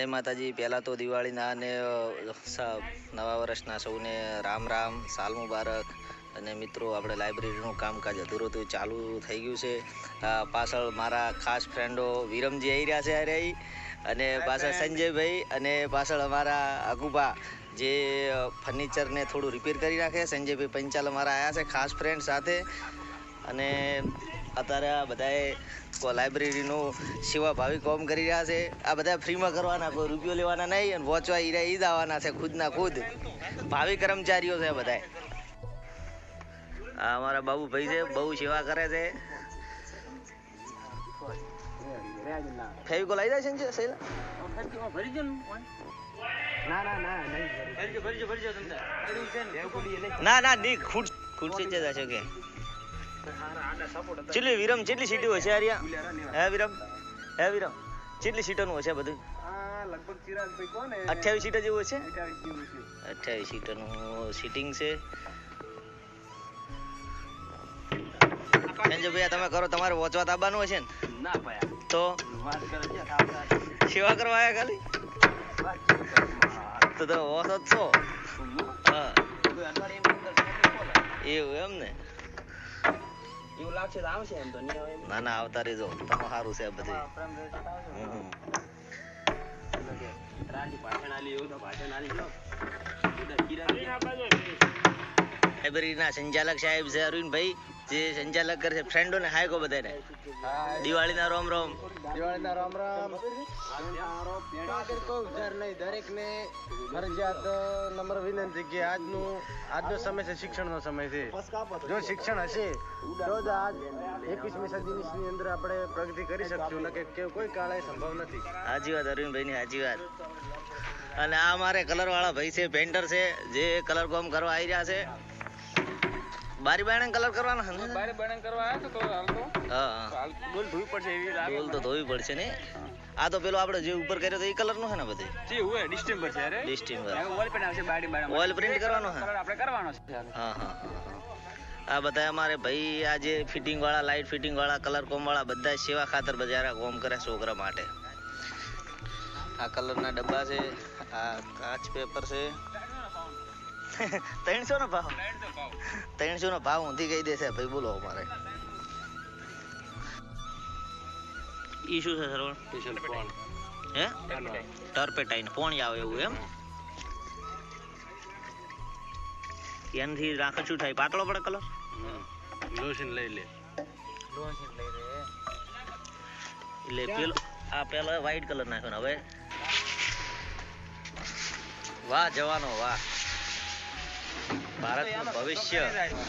માતાજી, પહેલાં તો દિવાળીના અને નવા વર્ષના સૌને રામ રામ, સાલ મુબારક. અને મિત્રો, આપણે લાઇબ્રેરીનું કામકાજ અધૂરું તો ચાલુ થઈ ગયું છે. પાછળ મારા ખાસ ફ્રેન્ડો વિરમજી આવી રહ્યા છે અરે, અને પાછળ સંજયભાઈ, અને પાછળ અમારા અગુબા જે ફર્નિચરને થોડું રિપેર કરી નાખે. સંજયભાઈ પંચાલ અમારા આવ્યા છે ખાસ ફ્રેન્ડ સાથે. અને અત્યારે આ બધાએ લાઇબ્રેરીનું સેવાભાવી કામ કરી રહ્યા છે. આ બધા ફ્રીમાં કરવાના, કોઈ રૂપિયો લેવાના નહીં, અને વોચવા ઈ જ આવવાના છે ખુદના ખુદ ભાવિ કર્મચારીઓ છે બધા. આ અમારા બાબુભાઈ છે, બહુ સેવા કરે છે. ફેવિકોલ આવી જાય છે ને સહેલા? ના ના નહીં, ખુરશી જ જશે કે ચેટલી વિરમ ચેટલી સીટો હશે આર્યા? હે વિરમ ચેટલી સીટોનું હશે બધું? લગભગ 28 સીટર જેવું હશે. 28 સીટરનું સીટિંગ છે. સંજયભાઈ, તમે કરો, તમારે વોચવા તાબાનું હશે ને? ના ભાઈ, તો વાત કરે છે સેવા કરવા આવ્યા ખાલી? તો વોચ જ છો. હા, એવું એમ ને? એવું લાગશે તો આવશે, એમ તો નહીં આવે. ના ના, આવતા રહેજો, તમે સારું છે બધું. લાઇબ્રેરીના સંચાલક સાહેબ છે અરવિંદભાઈ, જે સંચાલક કરે છે. ફ્રેન્ડોને હાય કો બધાને દિવાળીના રોમ રોમ. દિવાળીના રામ રામ. દરેકને ફરજિયાત નમ્ર વિનંતી કે આજનો સમય છે શિક્ષણનો સમય છે. જો શિક્ષણ હશે તો જ આજ 21મી સદીની અંદર આપણે પ્રગતિ કરી શકશું, ને કે કોઈ કાળે સંભવ નથી. સાચી વાત અરવિંદભાઈની, સાચી વાત. અને આ અમારે કલર વાળા ભાઈ છે, પેન્ટર છે, જે કલર કામ કરવા આવી રહ્યા છે. બારી બાયણે કલર કરવાના છે ને? બારી બાયણે કરવા આવ્યા તો હાલ તો હા, ડોલ ધોવી પડશે, એવી લાગે. ડોલ તો ધોવી પડશે ને. આ તો પેલો આપણે જે ઉપર કર્યો તો એ કલર નો છે ને? બધે જે હોય ડિસ્ટેમ્બર છે. અરે ડિસ્ટિમ્બર ઓઇલ પેન્ટ આવશે, બારી બાયણે ઓઇલ પ્રિન્ટ કરવાનો છે. કલર આપણે કરવાનો છે. હા હા હા. આ બધા અમારે ભાઈ આ જે ફિટિંગ વાળા, લાઇટ ફિટિંગ વાળા, કલર કોમ વાળા બધા સેવા ખાતર બજારા કોમ કરે છોકરા માટે. આ કલરના ડબ્બા છે, આ કાચ પેપર છે. 300 નો ભાવ? 300 નો ભાવ ઊંધી કહી દેશે ભાઈ. બોલો અમારે ઈ શું છે સરવણ? હે, ટર્પેટાઇન પોણી આવે એવું એમ? એનાથી રાખે શું થાય? પાતળો પડે કલર? લોશન લઈ લે. એટલે પેલો આ પેલો વ્હાઈટ કલર નાખ્યો ને હવે. વાહ જવાનો વાહ, ભારતનું ભવિષ્ય.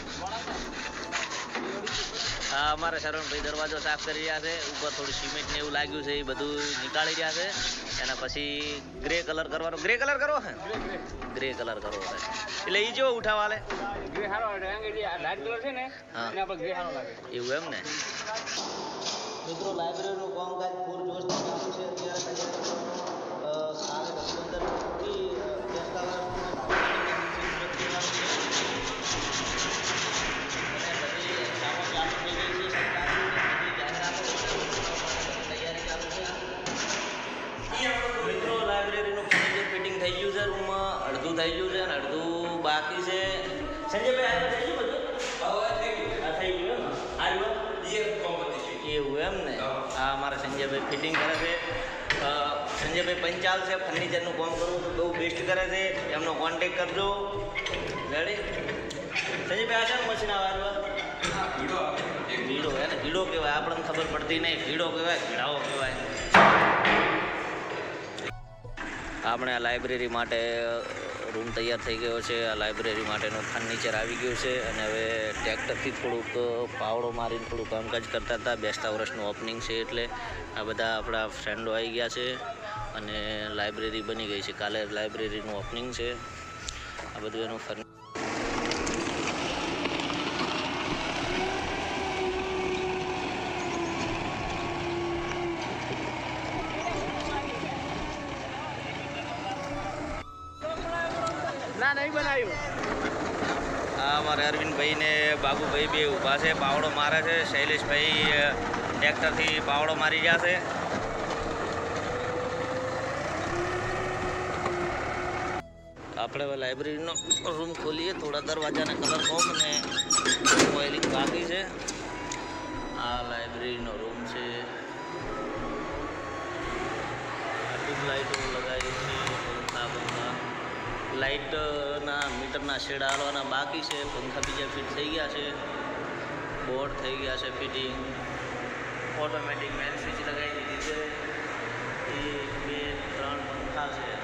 હા, અમારે શરણભાઈ દરવાજો સાફ કરી રહ્યા છે. ઉપર થોડું સિમેન્ટ ને એવું લાગ્યું છે, એ બધું નીકાળી રહ્યા છે. એના પછી ગ્રે કલર કરવાનો. ગ્રે કલર કરવો છે? ગ્રે કલર કરવો છે એટલે ઈ જો ઉઠાવા લે. ગ્રે હારો લાઈટ કલર છે ને, એના પર ગ્રે હારો લાગે. એવું એમ ને? મિત્રો, લાઇબ્રેરીનું કામકાજ પૂરજોશથી ચાલુ છે અત્યારે. મિત્રો, લાઇબ્રેરીનું ફર્નિચર ફિટિંગ થઈ ગયું છે. રૂમમાં અડધું થઈ ગયું છે અને અડધું બાકી છે. સંજયભાઈ, આ થઈ ગયું બધું? આ થઈ ગયું એમ? એવું એમ ને? આ અમારા સંજયભાઈ ફિટિંગ કરે છે. સંજયભાઈ પંચાલ છે, ફર્નિચરનું કામ કરવું તો બહુ બેસ્ટ કરે છે. એમનો કોન્ટેક કરજો. રેડી સંજયભાઈ? આ છે મશીન આવવા ભીડો એને ભીડો કહેવાય, આપણને ખબર પડતી નહીં. ભીડો કહેવાય, ભીડાઓ કહેવાય. આપણે આ લાઇબ્રેરી માટે રૂમ તૈયાર થઈ ગયો છે. આ લાઇબ્રેરી માટેનું ફર્નિચર આવી ગયું છે. અને હવે ટ્રેક્ટરથી થોડુંક પાવડો મારીને થોડું કામકાજ કરતા હતા. બેસતા વર્ષનું ઓપનિંગ છે એટલે આ બધા આપણા ફ્રેન્ડો આવી ગયા છે અને લાઇબ્રેરી બની ગઈ છે. કાલે લાઇબ્રેરીનું ઓપનિંગ છે. આ બધું એનું ફર્નિચર. ના, નહીં બનાવ્યું. આ અમારે અરવિંદભાઈ ને બાબુભાઈ બે ઊભા છે, પાવડો મારે છે. શૈલેષભાઈ ટ્રેક્ટરથી પાવડો મારી ગયા છે. આપણે હવે લાઇબ્રેરીનો રૂમ ખોલીએ. થોડા દરવાજાના કલર કોમ ને ઓઇલિંગ બાકી છે. આ લાઇબ્રેરીનો રૂમ છે. ટ્યુબલાઇટો લગાવી છે. પંખા લાઇટના મીટરના શેડા હાલવાના બાકી છે. પંખા બીજા ફિટ થઈ ગયા છે. બોર્ડ થઈ ગયા છે ફિટિંગ. ઓટોમેટિક મેન સ્વિચ લગાવી દીધી છે. 1 2 3 પંખા છે.